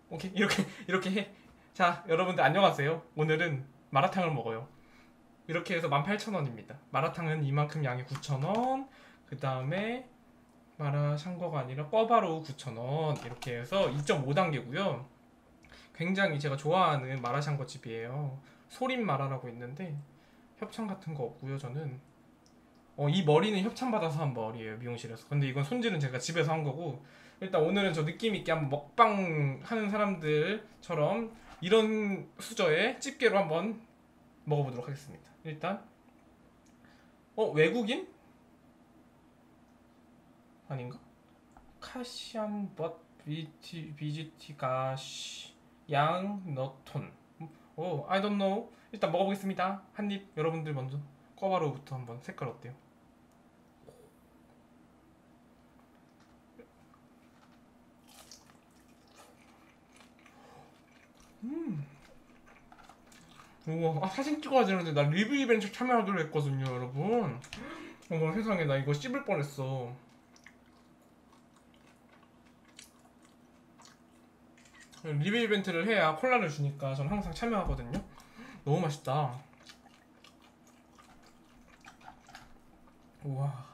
오케이 이렇게 해. 자 여러분들 안녕하세요. 오늘은 마라탕을 먹어요. 이렇게 해서 18,000원입니다. 마라탕은 이만큼 양이 9,000원. 그 다음에 마라샹궈가 아니라 꿔바로우 9,000원. 이렇게 해서 2.5단계고요. 굉장히 제가 좋아하는 마라샹궈 집이에요. 소림마라라고 있는데 협찬 같은 거 없고요. 저는 이 머리는 협찬 받아서 한 머리예요, 미용실에서. 근데 이건 손질은 제가 집에서 한 거고. 일단 오늘은 저 느낌 있게 한번 먹방 하는 사람들처럼 이런 수저에 집게로 한번 먹어보도록 하겠습니다. 일단 외국인? 아닌가? 카시안 벗 비지티 가시 양 너톤. I don't know. 일단 먹어보겠습니다. 한입. 여러분들 먼저 꿔바로우부터 한번. 색깔 어때요? 우와, 사진 찍어야 되는데 나 리뷰 이벤트 참여하기로 했거든요, 여러분. 어머 세상에, 나 이거 씹을 뻔했어. 리뷰 이벤트를 해야 콜라를 주니까 전 항상 참여하거든요. 너무 맛있다. 우와.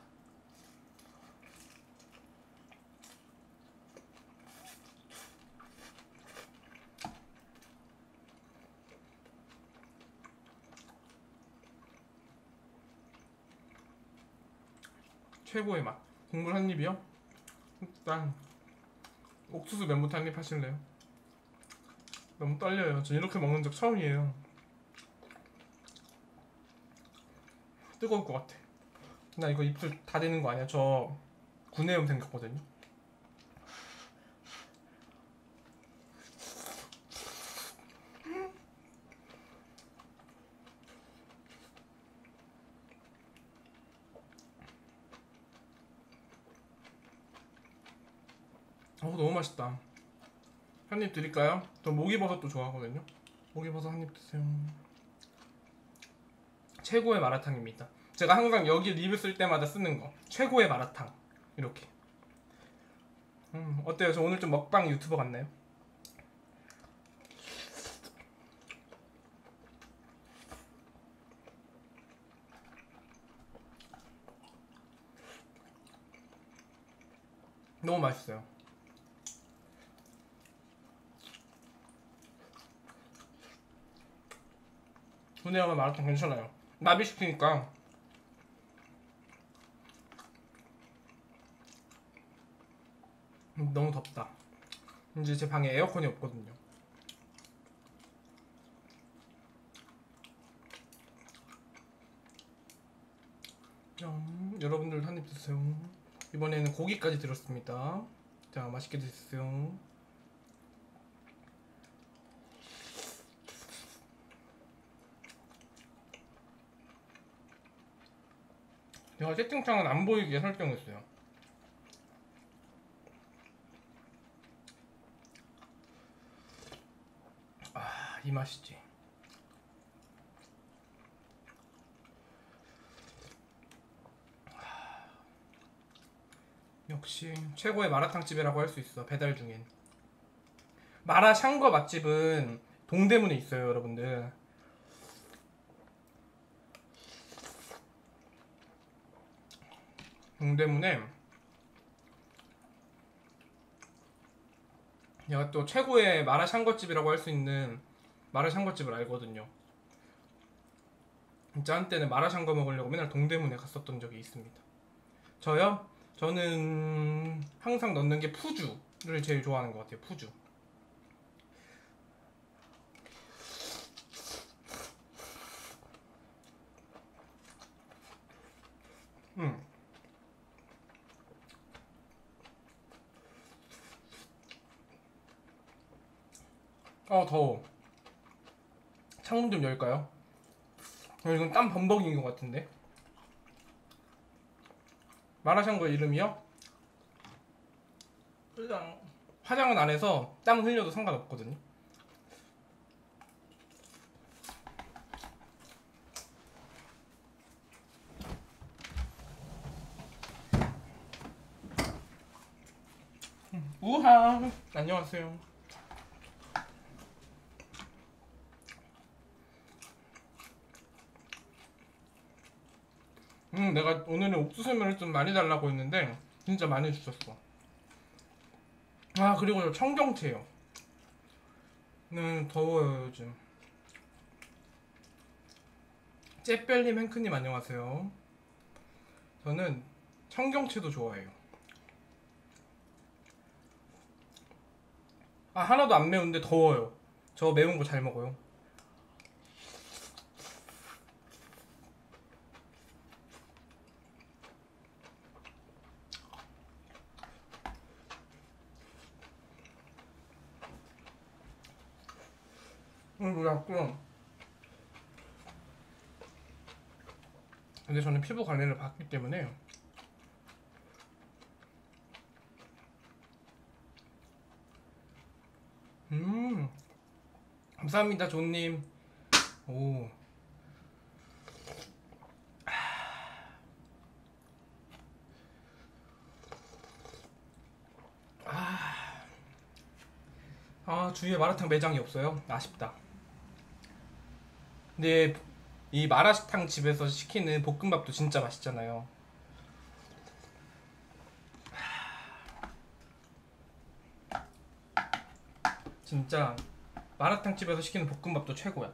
최고의 맛. 국물 한 입이요? 일단 옥수수 면부터 한 입 하실래요? 너무 떨려요. 저 이렇게 먹는 적 처음이에요. 뜨거울 것 같아. 나 이거 입술 다 되는 거 아니야? 저 구내염 생겼거든요. 너무 맛있다. 한 입 드릴까요? 저 목이버섯도 좋아하거든요. 목이버섯 한 입 드세요. 최고의 마라탕입니다. 제가 항상 여기 리뷰 쓸 때마다 쓰는 거. 최고의 마라탕. 이렇게. 어때요? 저 오늘 좀 먹방 유튜버 같나요? 너무 맛있어요. 분해하면 마라탕 괜찮아요. 나비시키니까. 너무 덥다. 이제 제 방에 에어컨이 없거든요. 여러분들 한 입 드세요. 이번에는 고기까지 들었습니다. 자, 맛있게 드세요. 제가 채팅창은 안 보이게 설정했어요. 이 맛이지. 역시 최고의 마라탕집이라고 할 수 있어. 배달 중엔. 마라샹궈 맛집은 동대문에 있어요, 여러분들. 동대문에 내가 또 최고의 마라샹궈집이라고 할 수 있는 마라샹궈집을 알거든요. 진짜 한때는 마라샹궈 먹으려고 맨날 동대문에 갔었던 적이 있습니다. 저요? 저는 항상 넣는 게 푸주를 제일 좋아하는 것 같아요. 푸주. 더워. 창문 좀 열까요? 이건 땀 범벅인 것 같은데. 마라샹궈 이름이요? 화장은 안 해서 땀 흘려도 상관없거든요. 우하, 안녕하세요. 내가 오늘은 옥수수면을 좀 많이 달라고 했는데 진짜 많이 주셨어. 아, 그리고 청경채요. 더워요 요즘. 째별님, 행크님 안녕하세요. 저는 청경채도 좋아해요. 아, 하나도 안 매운데 더워요. 저 매운 거 잘 먹어요. 그래갖고 근데 저는 피부 관리를 받기 때문에 감사합니다 존님. 오. 주위에 마라탕 매장이 없어요. 아쉽다. 근데 이 마라탕 집에서 시키는 볶음밥도 진짜 맛있잖아요. 진짜 마라탕 집에서 시키는 볶음밥도 최고야.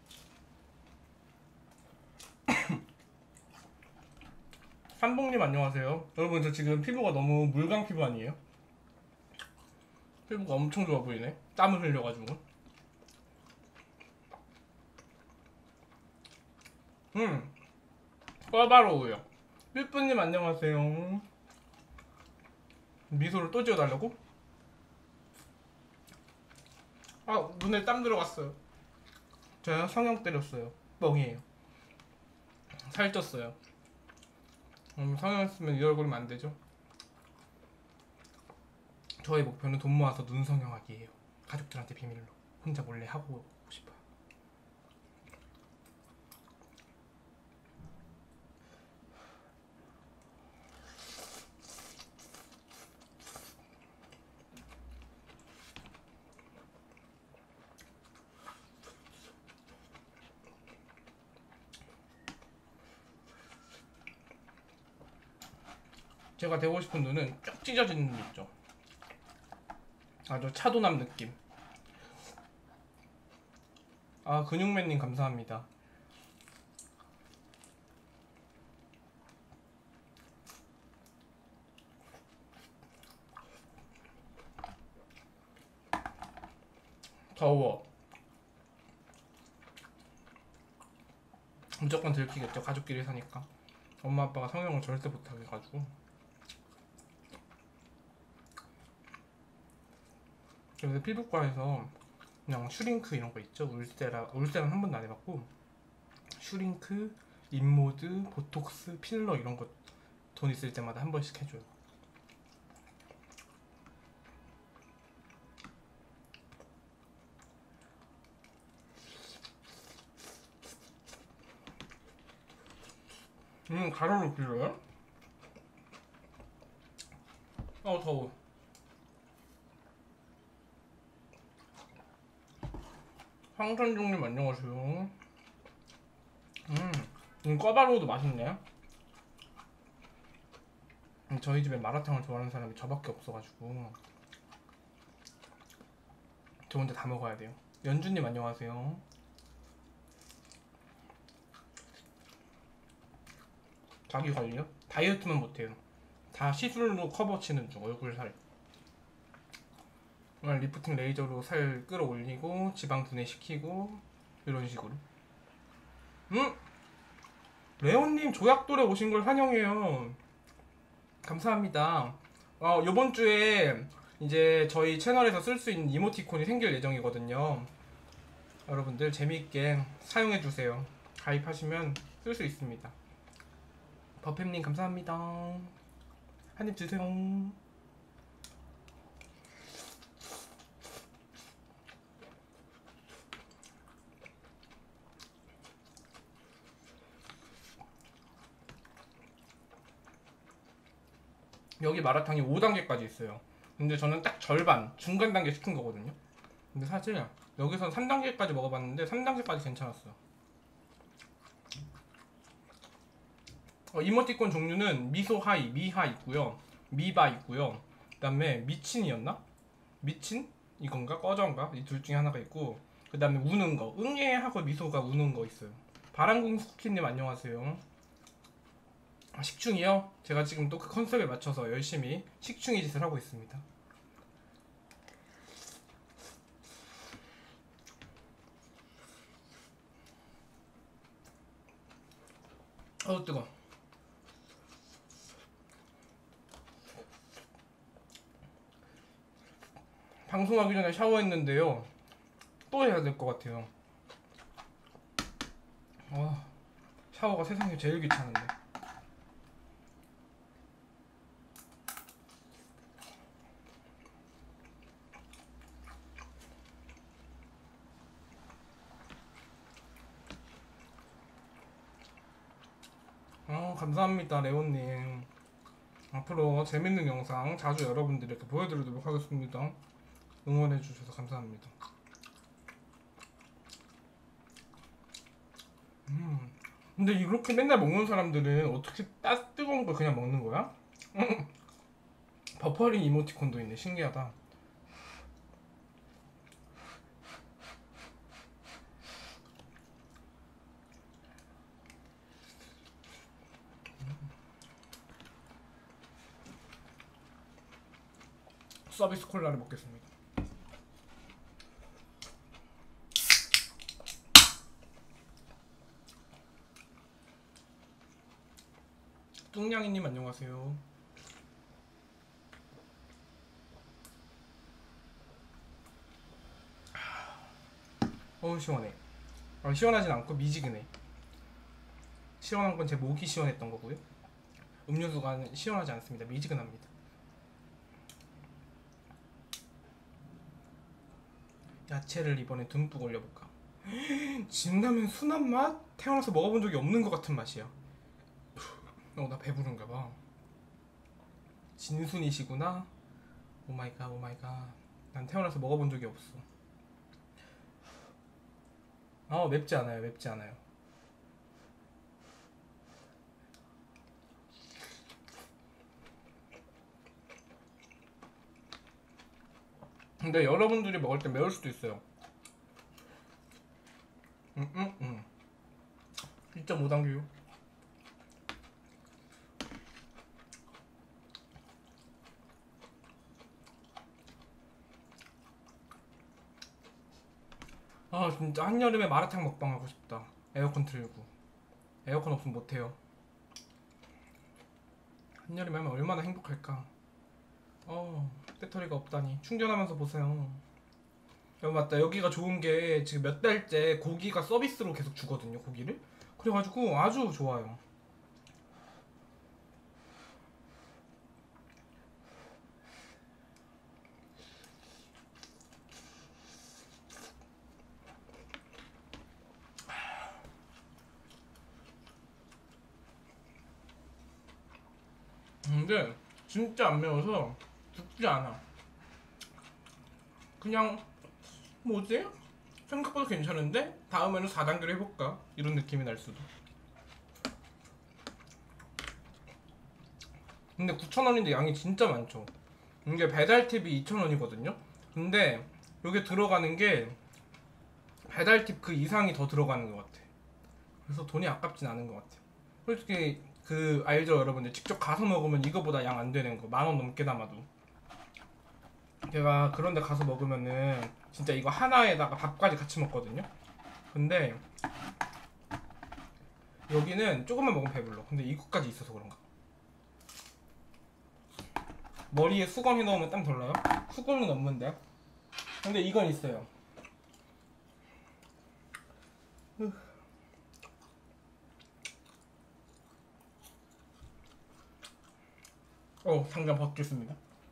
삼봉님 안녕하세요. 여러분 저 지금 피부가 너무 물광 피부 아니에요? 피부가 엄청 좋아 보이네. 땀을 흘려가지고. 꿔바로우요. 삐뿌님 안녕하세요. 미소를 또 지어달라고? 아, 눈에 땀 들어갔어요. 제가 성형 때렸어요. 뻥이에요. 살쪘어요. 성형했으면 이 얼굴이면 안 되죠. 저의 목표는 돈 모아서 눈 성형하기예요. 가족들한테 비밀로 혼자 몰래 하고 싶어요. 제가 되고 싶은 눈은 쭉 찢어지는 눈 있죠. 아주 차도남 느낌. 아, 근육맨님 감사합니다. 더워. 무조건 들키겠죠. 가족끼리 사니까. 엄마 아빠가 성형을 절대 못하게 해가지고. 그래서 피부과에서 그냥 슈링크 이런 거 있죠. 울세라 한 번도 안 해봤고, 슈링크, 인모드, 보톡스, 필러 이런 거 돈 있을 때마다 한 번씩 해줘요. 가로로 길어요? 더워. 황선종님 안녕하세요. 꿔바로우도 맛있네. 저희 집에 마라탕을 좋아하는 사람이 저밖에 없어가지고 저 혼자 다 먹어야 돼요. 연주님 안녕하세요. 자기 관리요? 다이어트는 못해요. 다 시술로 커버 치는 중. 얼굴 살 리프팅 레이저로 살 끌어올리고 지방 분해시키고 이런 식으로. 레온님 조약돌에 오신 걸 환영해요. 감사합니다. 요번 주에 이제 저희 채널에서 쓸 수 있는 이모티콘이 생길 예정이거든요. 여러분들 재미있게 사용해주세요. 가입하시면 쓸 수 있습니다. 버팸님 감사합니다. 한입 드세요. 여기 마라탕이 5단계까지 있어요. 근데 저는 딱 절반, 중간 단계 시킨 거거든요. 근데 사실 여기서 3단계까지 먹어봤는데 3단계까지 괜찮았어요. 이모티콘 종류는 미소하이, 미하 있고요, 미바 있고요, 그 다음에 미친이었나? 미친? 이건가? 꺼져인가? 이 둘 중에 하나가 있고, 그 다음에 우는 거, 응애하고 미소가 우는 거 있어요. 바람궁스키님 안녕하세요. 식충이요? 제가 지금 또 그 컨셉에 맞춰서 열심히 식충이 짓을 하고 있습니다. 뜨거. 방송하기 전에 샤워했는데요, 또 해야 될 것 같아요. 샤워가 세상에 제일 귀찮은데. 감사합니다 레오님. 앞으로 재밌는 영상 자주 여러분들에게 보여드리도록 하겠습니다. 응원해주셔서 감사합니다. 근데 이렇게 맨날 먹는 사람들은 어떻게 뜨거운 걸 그냥 먹는 거야? 버퍼링 이모티콘도 있네. 신기하다. 서비스 콜라를 먹겠습니다. 뚱냥이님 안녕하세요. 시원해. 시원하진 않고 미지근해. 시원한 건 제 목이 시원했던 거고요. 음료수가 시원하지 않습니다. 미지근합니다. 야채를 이번에 듬뿍 올려볼까? 진라면 순한 맛? 태어나서 먹어본 적이 없는 것 같은 맛이야. 나 배부른가봐. 진순이시구나. 오마이갓 오마이갓. 난 태어나서 먹어본 적이 없어. 맵지 않아요. 맵지 않아요. 근데 여러분들이 먹을 때 매울 수도 있어요. 1.5단계요. 진짜 한여름에 마라탕 먹방 하고 싶다. 에어컨 틀고. 에어컨 없으면 못해요. 한여름에 하면 얼마나 행복할까. 배터리가 없다니. 충전하면서 보세요. 맞다. 여기가 좋은게 지금 몇 달째 고기가 서비스로 계속 주거든요. 고기를. 그래가지고 아주 좋아요. 근데 진짜 안 매워서 죽지 않아. 그냥 뭐지? 생각보다 괜찮은데? 다음에는 4단계로 해볼까? 이런 느낌이 날 수도. 근데 9,000원인데 양이 진짜 많죠. 이게 배달팁이 2,000원이거든요. 근데 여기 들어가는 게 배달팁 그 이상이 더 들어가는 것 같아. 그래서 돈이 아깝진 않은 것 같아. 솔직히 알죠 여러분들? 직접 가서 먹으면 이거보다 양 안 되는 거 10,000원 넘게 남아도. 제가 그런데 가서 먹으면은 진짜 이거 하나에다가 밥까지 같이 먹거든요. 근데 여기는 조금만 먹으면 배불러. 근데 이거까지 있어서 그런가. 머리에 수건 해놓으면 땀 덜 나요? 수건은 없는데. 근데 이건 있어요. 잠깐 벗겠습니다.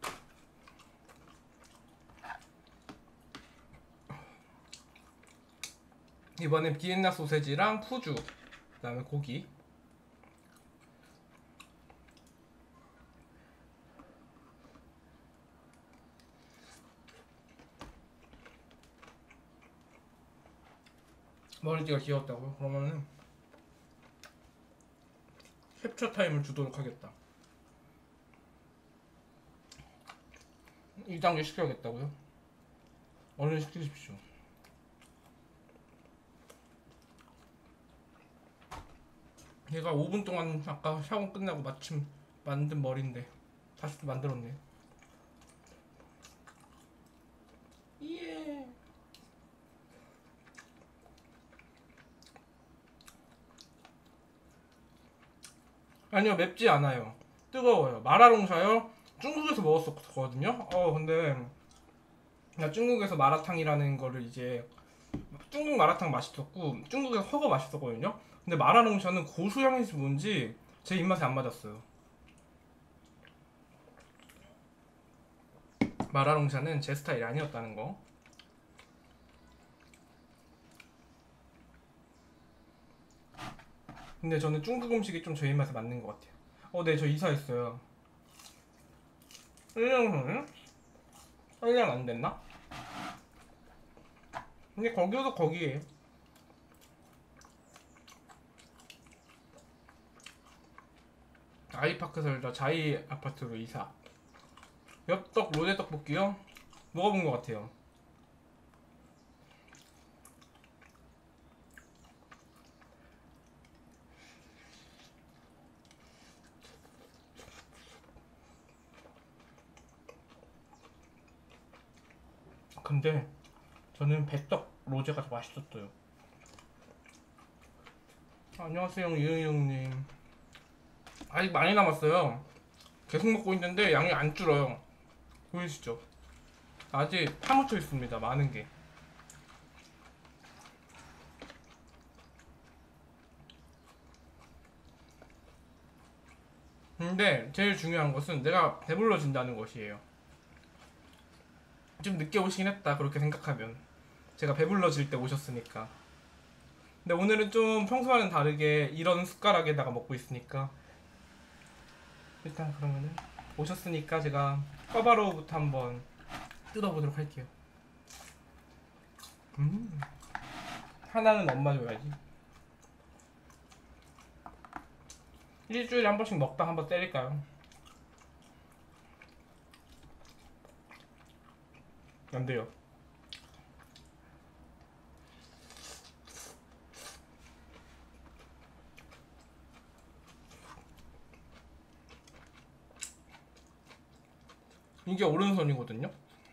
이번엔 비엔나 소세지랑 푸주, 그 다음에 고기. 머리띠가 귀엽다고요? 그러면은 캡처 타임을 주도록 하겠다. 2단계 시켜야겠다고요? 얼른 시키십시오. 얘가 5분 동안 아까 샤워 끝나고 마침 만든 머리인데 다시 또 만들었네. 예. 아니요, 맵지 않아요. 뜨거워요. 마라롱샤요? 중국에서 먹었었거든요. 근데 나 중국에서 마라탕이라는 거를 이제 중국 마라탕 맛있었고 중국에서 허거 맛있었거든요. 근데 마라롱샤는 고수향인지 뭔지 제 입맛에 안 맞았어요. 마라롱샤는 제 스타일이 아니었다는 거. 근데 저는 중국 음식이 좀 제 입맛에 맞는 것 같아요. 네, 저 이사했어요. 1년 1년 안 됐나? 근데 거기도 거기에 아이파크 살다 자이 아파트로 이사. 엽떡 로제 떡볶이요? 먹어본 것 같아요. 근데 저는 배떡 로제가 더 맛있었어요. 안녕하세요, 이은영님. 아직 많이 남았어요. 계속 먹고 있는데 양이 안 줄어요. 보이시죠? 아직 파묻혀 있습니다. 많은 게. 근데 제일 중요한 것은 내가 배불러진다는 것이에요. 좀 늦게 오시긴 했다, 그렇게 생각하면. 제가 배불러질 때 오셨으니까. 근데 오늘은 좀 평소와는 다르게 이런 숟가락에다가 먹고 있으니까 일단 그러면은 오셨으니까 제가 꿔바로우부터 한번 뜯어보도록 할게요. 하나는 엄마 줘야지. 일주일에 한 번씩 먹방 한번 때릴까요? 안 돼요. 이게 오른손이거든요.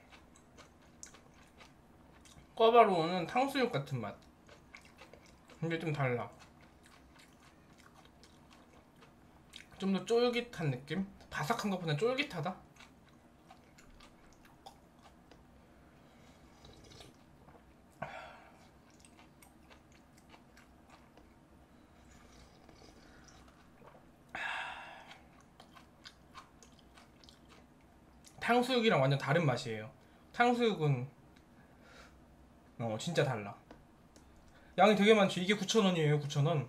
꿔바로우는 탕수육 같은 맛. 근데 좀 달라. 좀 더 쫄깃한 느낌? 바삭한 것보다 쫄깃하다? 탕수육이랑 완전 다른 맛이에요. 탕수육은 진짜 달라. 양이 되게 많죠. 이게 9,000원이에요. 9,000원.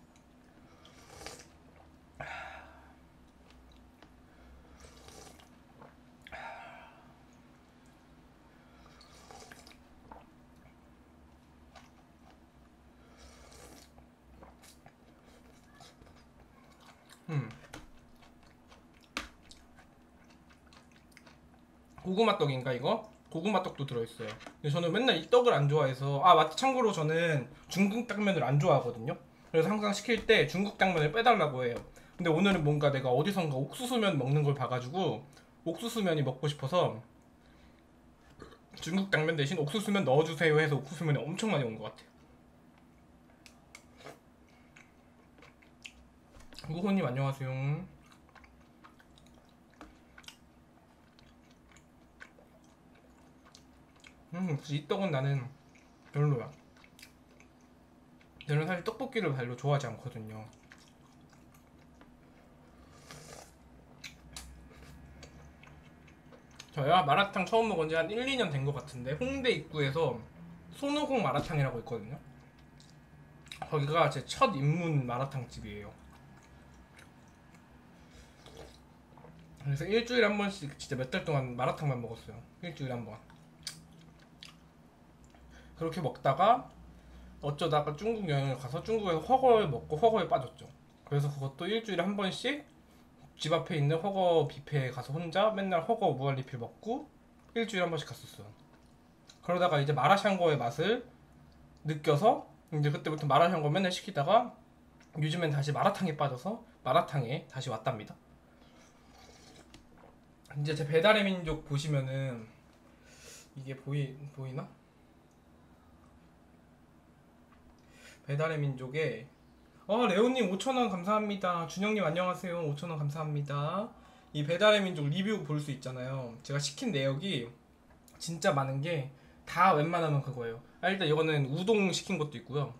고구마 떡인가 이거? 고구마 떡도 들어있어요. 근데 저는 맨날 이 떡을 안 좋아해서 맞다, 참고로 저는 중국 당면을 안 좋아하거든요. 그래서 항상 시킬 때 중국 당면을 빼달라고 해요. 근데 오늘은 뭔가 내가 어디선가 옥수수면 먹는 걸 봐가지고 옥수수면이 먹고 싶어서 중국 당면 대신 옥수수면 넣어주세요 해서 옥수수면이 엄청 많이 온 것 같아요. 구호님 안녕하세요. 이 떡은 나는 별로야. 저는 사실 떡볶이를 별로 좋아하지 않거든요. 저야 마라탕 처음 먹은 지 한 1, 2년 된 것 같은데 홍대 입구에서 손오공 마라탕이라고 있거든요. 거기가 제 첫 입문 마라탕 집이에요. 그래서 일주일에 한 번씩 진짜 몇 달 동안 마라탕만 먹었어요. 일주일에 한 번. 그렇게 먹다가 어쩌다가 중국 여행을 가서 중국에서 허거에 먹고 허거에 빠졌죠. 그래서 그것도 일주일에 한 번씩 집 앞에 있는 허거 뷔페에 가서 혼자 맨날 허거 무한리필 먹고 일주일에 한 번씩 갔었어요. 그러다가 이제 마라샹궈의 맛을 느껴서 이제 그때부터 마라샹궈 맨날 시키다가 요즘엔 다시 마라탕에 빠져서 마라탕에 다시 왔답니다. 이제 제 배달의 민족 보시면은 이게 보이나? 배달의 민족에 레오님 5,000원 감사합니다. 준영님 안녕하세요. 5,000원 감사합니다. 이 배달의 민족 리뷰 볼 수 있잖아요. 제가 시킨 내역이 진짜 많은 게 다 웬만하면 그거예요. 일단 이거는 우동 시킨 것도 있고요.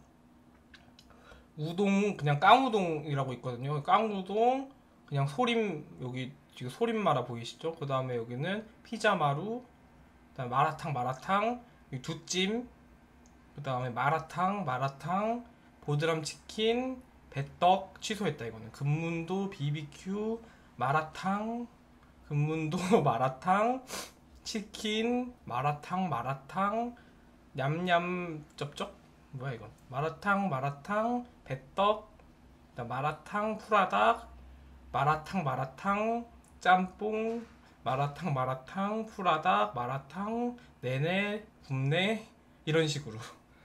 우동 그냥 깡우동이라고 있거든요. 깡우동 그냥 소림, 여기 지금 소림마라 보이시죠? 그 다음에 여기는 피자마루, 그 다음에 마라탕, 두찜, 그 다음에 마라탕, 보드람 치킨, 배떡 취소했다. 이거는 금문도 비비큐 마라탕, 금문도 마라탕, 치킨 마라탕, 냠냠 쩝쩝, 뭐야 이건? 마라탕, 배떡, 그다음 마라탕 후라닥, 마라탕 짬뽕, 마라탕 후라닥, 마라탕 내내 굽네, 이런 식으로.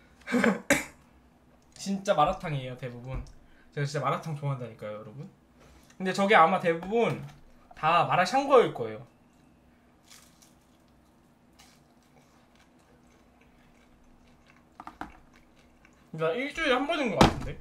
진짜 마라탕이에요 대부분. 제가 진짜 마라탕 좋아한다니까요 여러분. 근데 저게 아마 대부분 다 마라샹궈일 거예요. 나 일주일에 한 번인 것 같은데.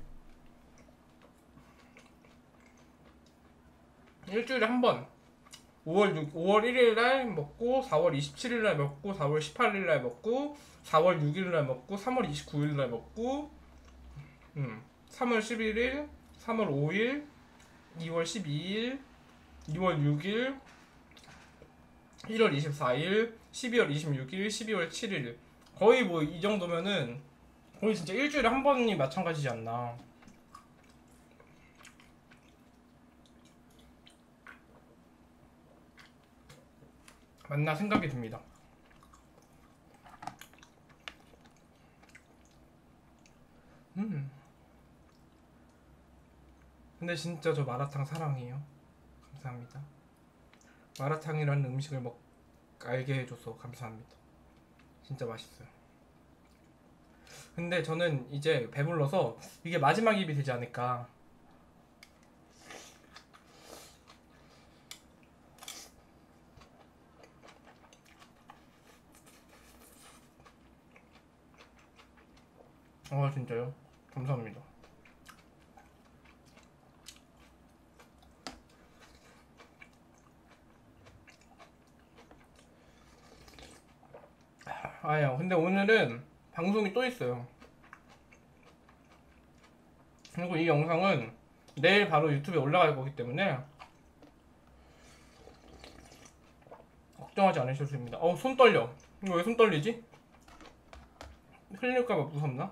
일주일에 한 번. 5월 1일 날 먹고 4월 27일 날 먹고 4월 18일 날 먹고 4월 6일 날 먹고 3월 29일 날 먹고 3월 11일, 3월 5일, 2월 12일, 2월 6일, 1월 24일, 12월 26일, 12월 7일. 거의 뭐 이 정도면은 거의 진짜 일주일에 한 번이 마찬가지지 않나. 맞나 생각이 듭니다. 근데 진짜 저 마라탕 사랑해요. 감사합니다. 마라탕이라는 음식을 알게 해줘서 감사합니다. 진짜 맛있어요. 근데 저는 이제 배불러서 이게 마지막 입이 되지 않을까. 진짜요? 감사합니다. 근데 오늘은 방송이 또 있어요. 그리고 이 영상은 내일 바로 유튜브에 올라갈 거기 때문에 걱정하지 않으셔도 됩니다. 손 떨려. 이거 왜 손 떨리지? 흘릴까봐 무섭나?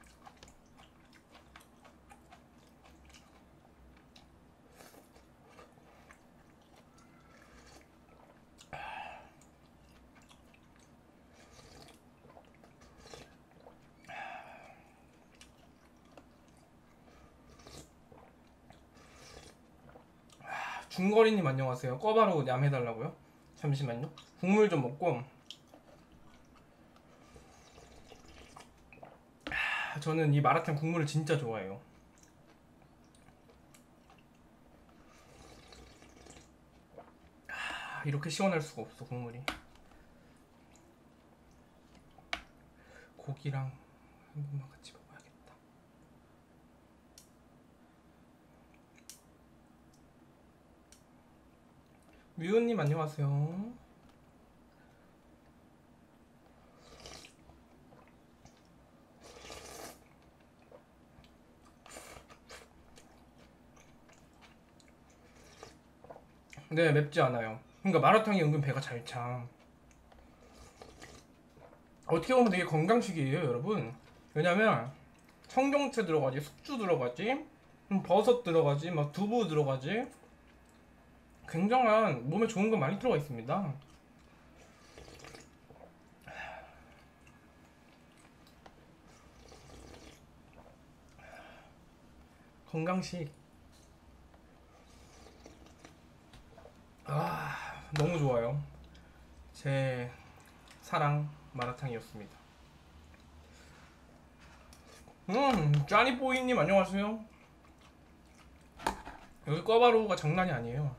중거리님 안녕하세요. 꿔바로 냠 해달라고요? 잠시만요. 국물 좀 먹고. 저는 이 마라탕 국물을 진짜 좋아해요. 이렇게 시원할 수가 없어 국물이. 고기랑 한 번만 같이 먹어야겠다. 뮤은님 안녕하세요. 네, 맵지 않아요. 그러니까 마라탕이 은근 배가 잘 차. 어떻게 보면 되게 건강식이에요 여러분. 왜냐면 청경채 들어가지, 숙주 들어가지, 버섯 들어가지, 막 두부 들어가지. 굉장한 몸에 좋은 거 많이 들어가 있습니다. 건강식. 아, 너무 좋아요. 제 사랑 마라탕이었습니다. 짜니보이님 안녕하세요. 여기 꿔바로우가 장난이 아니에요.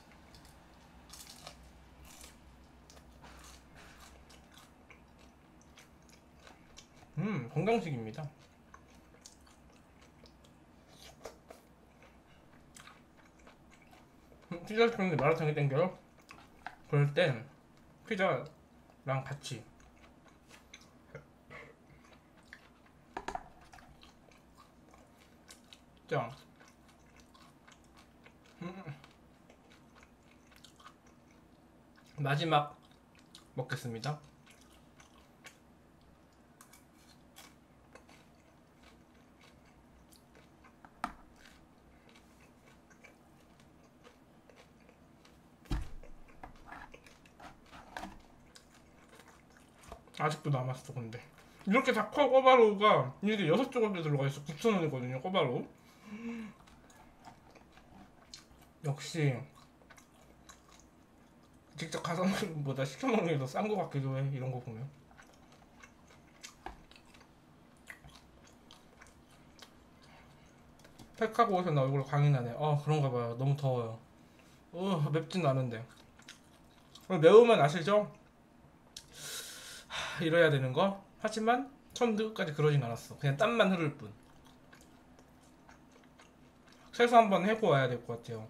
건강식입니다. 피자 시켰는데 마라탕이 땡겨요? 그럴 땐 피자랑 같이 짱. 마지막 먹겠습니다. 아직도 남았어. 근데 이렇게 다 커. 꿔바로우가 이게 6조각이 들어가 있어. 9,000원이거든요 꿔바로우. 역시 직접 가서 먹는 것보다 시켜 먹는 게 더 싼 것 같기도 해. 이런 거 보면. 팩하고 오서 나 얼굴 광이 나네. 그런가 봐요. 너무 더워요. 맵진 않은데. 매우면 아시죠? 이래야 되는 거. 하지만 처음부터 끝까지 그러진 않았어. 그냥 땀만 흐를 뿐. 세수 한번 해고 와야 될 것 같아요.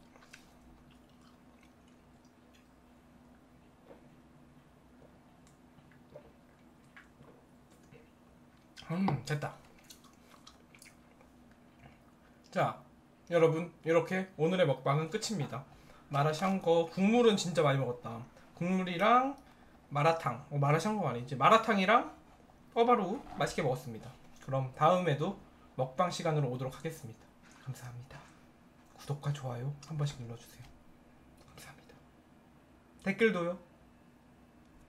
됐다. 자, 여러분, 이렇게 오늘의 먹방은 끝입니다. 마라샹궈 국물은 진짜 많이 먹었다. 국물이랑 마라탕, 마라샹궈가 아니지, 마라탕이랑 꿔바로우 맛있게 먹었습니다. 그럼 다음에도 먹방 시간으로 오도록 하겠습니다. 감사합니다. 구독과 좋아요 한 번씩 눌러주세요. 감사합니다. 댓글도요.